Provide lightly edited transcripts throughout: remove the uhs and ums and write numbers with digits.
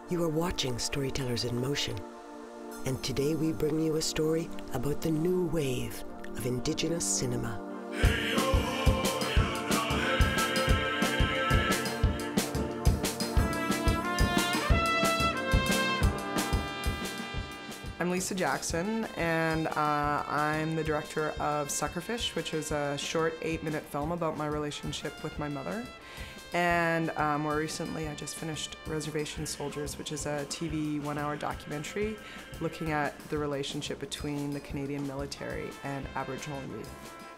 You are watching Storytellers in Motion, and today we bring you a story about the new wave of Indigenous cinema. I'm Lisa Jackson, and I'm the director of Suckerfish, which is a short 8-minute film about my relationship with my mother. And more recently, I just finished Reservation Soldiers, which is a TV 1-hour documentary looking at the relationship between the Canadian military and Aboriginal youth.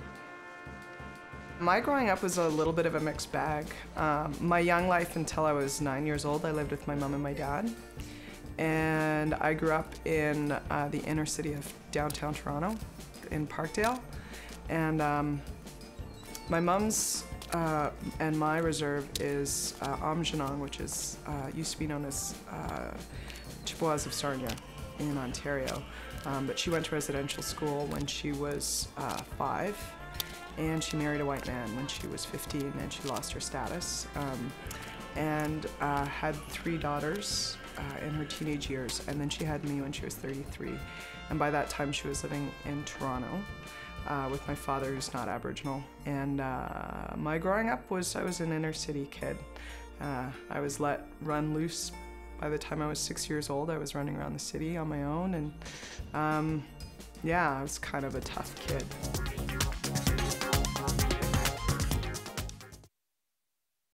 My growing up was a little bit of a mixed bag. My young life until I was 9 years old, I lived with my mom and my dad. And I grew up in the inner city of downtown Toronto, in Parkdale. And my mom's and my reserve is Anishinaabe, which is used to be known as Chippewas of Sarnia in Ontario. But she went to residential school when she was 5, and she married a white man when she was 15, and she lost her status. And had 3 daughters in her teenage years, and then she had me when she was 33. And by that time she was living in Toronto with my father, who's not Aboriginal. And my growing up was, I was an inner city kid. I was let run loose by the time I was 6 years old. I was running around the city on my own, and yeah, I was kind of a tough kid.